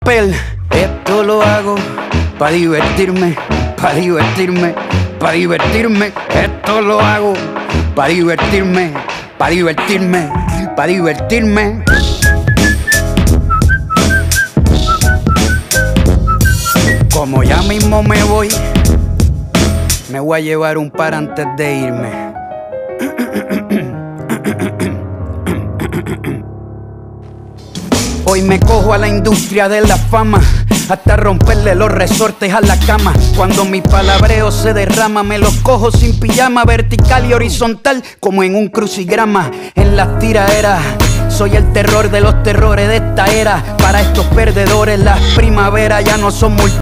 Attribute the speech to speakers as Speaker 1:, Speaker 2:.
Speaker 1: Esto lo hago pa' divertirme, pa' divertirme, pa' divertirme. Esto lo hago pa' divertirme, pa' divertirme, pa' divertirme. Como ya mismo me voy a llevar un par antes de irme. Hoy me cojo a la industria de la fama, hasta romperle los resortes a la cama. Cuando mi palabreo se derrama, me los cojo sin pijama, vertical y horizontal como en un crucigrama. En las tiraderas soy el terror de los terrores de esta era. Para estos perdedores las primaveras ya no son multitud.